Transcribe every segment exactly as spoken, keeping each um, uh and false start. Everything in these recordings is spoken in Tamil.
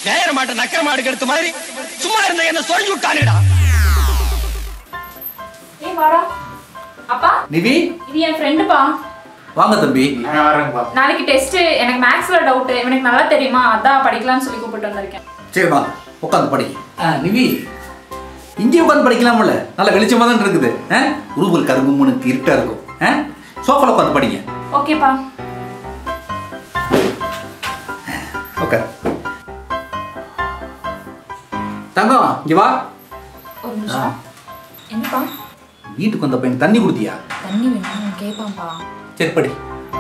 தேயர மாட்ட நக்கர மாடு எடுத்த மாதிரி சும்மா இருந்த என்ன சொல்லி விட்டானுடா. ஏய் வாடா. அப்பா நிவி இது என் ஃப்ரெண்டுப்பா. வாங்க தம்பி. நாளைக்கு டெஸ்ட், எனக்கு மேக்ஸ்ல டவுட், எனக்கு நல்லா தெரியுமா, அதான் படிக்கலாம்னு சொல்லி கூப்பிட்டு வந்திருக்கேன். சரி வாங்க உட்காந்து படி. நிவி இங்கே உட்காந்து படிக்கலாம்ல, நல்லா வெளிச்சமா தான் இருக்குது. ரூபல் கரும்புமுனுக்கு இருட்டா இருக்கும். சோஃபால உட்காந்து படிங்க. ஓகேப்பா. ஓகே தங்கம் இங்க வா. ஒரு நிமிஷம். என்னப்பா? வீட்டுக்கு வந்த பையன் தண்ணி குடுத்தியா? தண்ணி வேணும் கேட்பான்பா. சரி படி.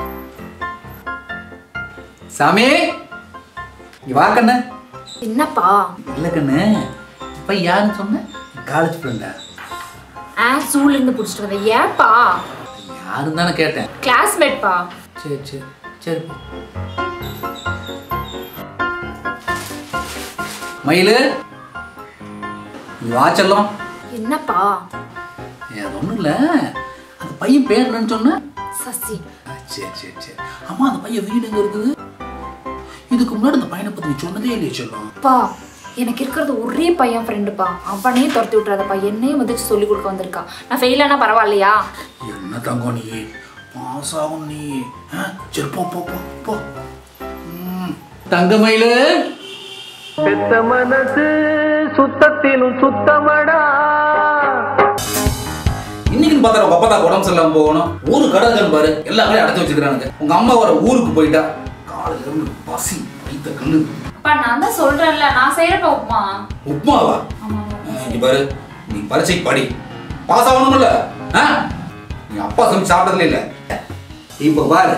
சாமி இங்க வா கண்ணு. என்னப்பா? இல்ல கண்ணு, இப்ப யாருன்னு சொன்ன? காலேஜ் ஃப்ரெண்டா? ஆ ஸ்கூல்ல இருந்து புடிச்சிட்டு வந்தேன். ஏப்பா? யாருன்னு தானே கேட்டேன். கிளாஸ்மேட்பா. சரி சரி சரி. மயிலு வாச்சல்லம். என்னப்பா? அது ஒண்ணும் இல்ல, அந்த பையன் பேர் என்னன்னு சொன்ன? சசி. சரி சரி சரி. அம்மா அந்த பையன் வீடு எங்க இருக்குது? இதுக்கு முன்னாடி அந்த பையனை பத்தி நீ சொன்னதே இல்லையே செல்லம். அப்பா எனக்கு இருக்கிறது ஒரே பையன் ஃப்ரெண்டுப்பா, அவனே துரத்தி விட்டுறாதப்பா, என்னையும் வந்து சொல்லி கொடுக்க வந்திருக்கா. நான் ஃபெயில் ஆனா பரவாயில்லையா? என்ன தங்கம் நீ பாஸ் ஆகும் நீ. சரி போ போ போ போ. தங்கமயிலு பெத்த மனசு சுத்தத்திலும் சுத்தமடா. இன்னைக்குன்னு பார்த்தா உங்க அப்பா தான் உடம்பு சரியில்லாம போகணும். ஊரு கடற்கன் பாரு, எல்லா கடையும் அடைச்சு வச்சுக்கிறானுங்க. உங்க அம்மா வர ஊருக்கு போயிட்டா காலையில இருந்து பசி வைத்த கண்ணு. அப்பா நான் தான் சொல்றேன்ல, நான் செய்யறப்ப உப்புமா. உப்புமாவா? இங்க பாரு, நீ பரீட்சைக்கு படி, பாஸ் ஆகணும்ல. நீ அப்பா சமைச்சு சாப்பிட்டதுல இல்ல. இப்ப பாரு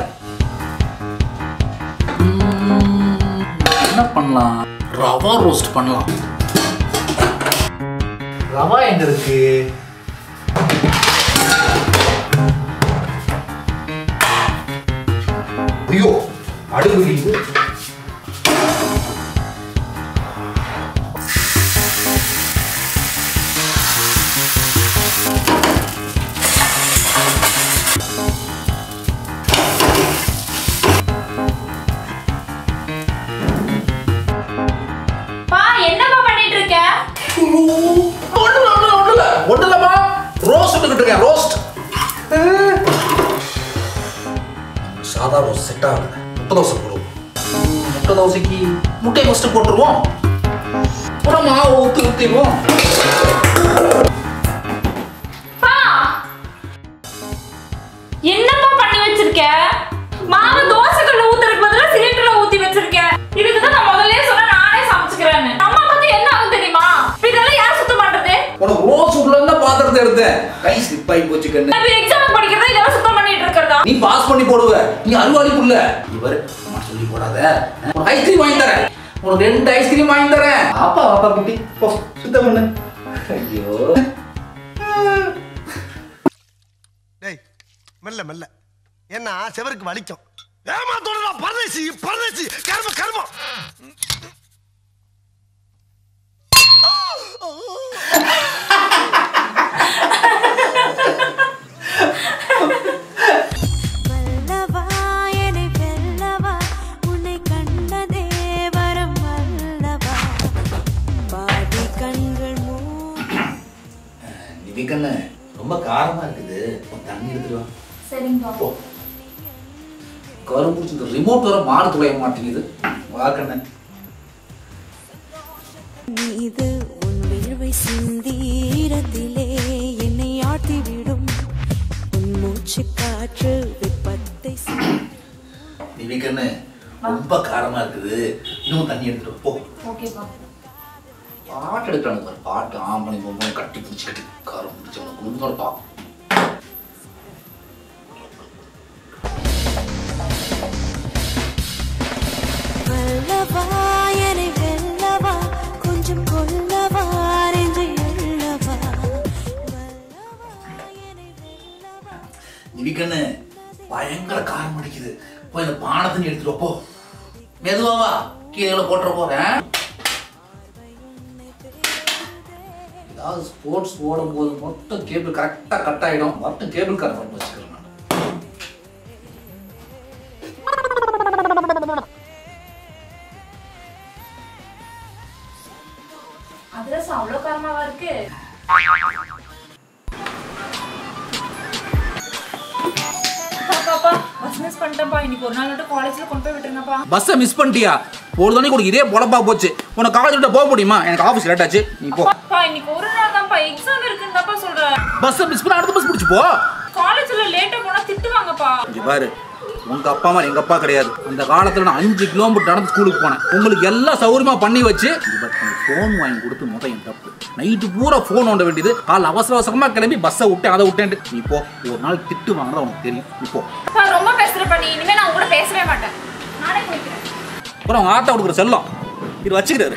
என்ன பண்ணலாம், ரவா ரோஸ்ட் பண்ணலாம். ரவா எங்க இருக்கு? ஐயோ அடுப்பு இது. ஒண்ணுலமா ரோஸ்ட் இருக்கேன். ரோஸ்ட் சாதா ரோஸ்ட் செட் ஆகல. முட்டை தோசை போடுவோம். முட்டை தோசைக்கு முட்டை ஃபர்ஸ்ட் போட்டுருவோம். அப்புறம் மாவு ஊற்றி ஊற்றிடுவோம். என்னப்பா பண்ணி வச்சிருக்க? மாவு தோசைக்கல்ல ஊத்துறதுக்கு பதிலா சிலிண்டர்ல ஊத்தி வச்சிருக்க. இதுக்கு தான் நான் முதல்லயே சொன்னேன் நானே சமைச்சுக்கிறேன்னு. அம்மா பத்தி என்ன ஆகும் தெரியுமா? இதெல்லாம் யார் சுத்தம் பண்றது? உனக்கு ரோஸ் உள்ள இருந்த பாத்திரத்தை எடுத்தேன், கை ஸ்லிப் ஆகி போச்சு கண்ணு. நான் எக்ஸாம் படிக்கிறதா இதெல்லாம் சுத்தம் பண்ணிட்டு இருக்கறதா? நீ பாஸ் பண்ணி போடுவ, நீ அருவாளி புள்ள. இவர் அம்மா சொல்லி போடாத. உனக்கு ஐஸ்கிரீம் வாங்கி தரேன், உனக்கு ரெண்டு ஐஸ்கிரீம் வாங்கி தரேன். அப்பா அப்பா குட்டி போ சுத்தம் பண்ணு. ஐயோ டேய் மெல்ல மெல்ல, என்ன செவருக்கு வலிக்கும். ஏமாத்தோடா பரதேசி பரதேசி கர்ம கர்ம. நிவிக்கண்ணு ரொம்ப காரமா இருக்குது, தண்ணி எடுத்துருவா. சரிங்க போ. கரு பிடிச்சி ரிமோட் வர மாடு துளைய மாட்டேங்குது. வாக்கண்ண இது உன் வேர்வை சிந்தீரத்திலே என்னை ஆட்டி விடும் உன் மூச்சு காற்று வெப்பத்தை. நிவிக்கண்ணு ரொம்ப காரமா இருக்குது, இன்னும் தண்ணி எடுத்துட்டு போ. ஓகேப்பா. பாட்டு எடுக்கிறானு பாரு, பாட்டு ஆம்பளை பொம்பளை கட்டி பிடிச்சிக்கிட்டு காரம் பிடிச்சவன குடும்பத்தோட பா. வல்லவா என்னை வெல்லவா கொஞ்சம் கொல்லவா நெஞ்சை எல்லவா. நிவிக்கண்ணு பயங்கர காரம் அடிக்குது, போய் இந்த பானை தண்ணி எடுத்துட்டு போ. மெதுவாவா, கீழே போட்டுற போறேன். ஏதாவது ஸ்போர்ட்ஸ் ஓடும் போது மட்டும் கேபிள் கரெக்டா கட் ஆயிடும், மட்டும் கேபிள் கார் பண்ணி வச்சுக்கிறேன் நான். அதிரசம் அவ்வளவு காரமாவா இருக்கு? பாப்பா பஸ் மிஸ் பண்ணிட்டேன்ப்பா. இன்னைக்கு ஒரு நாள் மட்டும் காலேஜ்ல கொண்டு போய் விட்டுருங்கப்பா. பஸ்ஸை மிஸ் பண்ணிட்டியா? ஒரு தண்ணி கூட இதே பொழப்பா போச்சு. உனக்கு காலேஜ் விட்டு போக முடியுமா? எனக்கு ஆஃபீஸ் லேட் ஆச்சு. நீ போ. அப்பா இன்னைக்கு ஒரு நாள் தான்ப்பா எக்ஸாம் இருக்குன்னு தான்ப்பா சொல்றேன். பஸ்ஸை மிஸ் பண்ண அடுத்த பஸ் பிடிச்சு போ. காலேஜ்ல லேட்டா போனா திட்டுவாங்கப்பா. இங்க பாரு, உங்க அப்பா மாதிரி எங்க அப்பா கிடையாது. அந்த காலத்துல நான் அஞ்சு கிலோமீட்டர் நடந்து ஸ்கூலுக்கு போனேன். உங்களுக்கு எல்லாம் சௌகரியமா பண்ணி வச்சு போன் வாங்கி கொடுத்து மொத்தம் என் தப்பு. நைட்டு பூரா போன் ஓட வேண்டியது. கால அவசர அவசரமா கிளம்பி பஸ்ஸை விட்டு அதை விட்டேன். நீ போ. ஒரு நாள் திட்டு வாங்கினா உனக்கு தெரியும். இப்போ ரொம்ப பேசுற பண்ணி இனிமே நான் கூட பேசவே மாட்டேன். நானே குளிக்கிறேன். அப்புறம் அவங்க ஆத்தா கொடுக்குற செல்லம் இது வச்சுக்கிறாரு.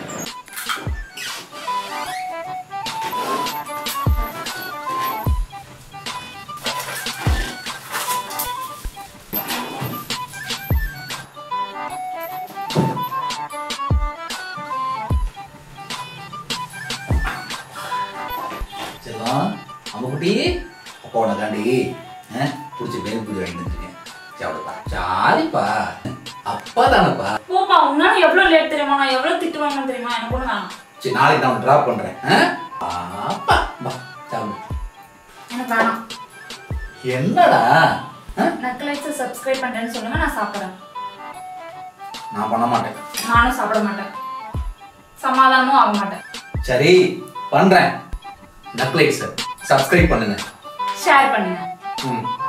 அம்முக்குட்டி அப்பா உனக்காண்டி பிடிச்சி பேர் பிடி வாங்கிட்டு வந்துருக்கேன். சாப்பிடுப்பா. சாரிப்பா. அப்பா தானப்பா. போப்பா உன்னால எவ்வளவு லேட் தெரியுமா? நான் எவ்வளவு திட்டு வாங்கணும் தெரியுமா? எனக்கு கூட வேணாம். சரி நாளைக்கு நான் டிராப் பண்றேன். அப்பா பா சாப்பிடு. எனக்கு வேணாம். என்னடா? நக்கலைட்ஸ் சப்ஸ்கிரைப் பண்றேன்னு சொல்லுங்க, நான் சாப்பிடுறேன். நான் பண்ண மாட்டேன். நானும் சாப்பிட மாட்டேன். சமாதானமும் ஆக மாட்டேன். சரி பண்றேன். நக்லைட்ஸ் சப்ஸ்கிரைப் பண்ணுங்க, ஷேர் பண்ணுங்க. ம்